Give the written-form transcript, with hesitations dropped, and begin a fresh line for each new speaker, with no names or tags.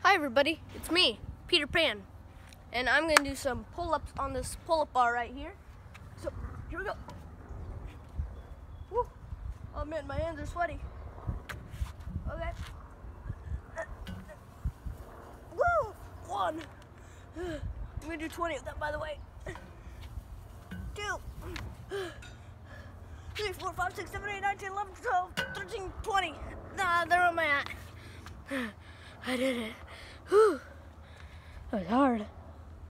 Hi everybody, it's me, Peter Pan, and I'm going to do some pull-ups on this pull-up bar right here. So, here we go. Woo. Oh man, my hands are sweaty. Okay. Woo! 1. I'm going to do 20 of that, by the way. 2. 3, 4, 5, 6, 7, 8, 9, 10, 11, 12, 13, 20. Nah, there am I at. I did it. Whew. That was hard.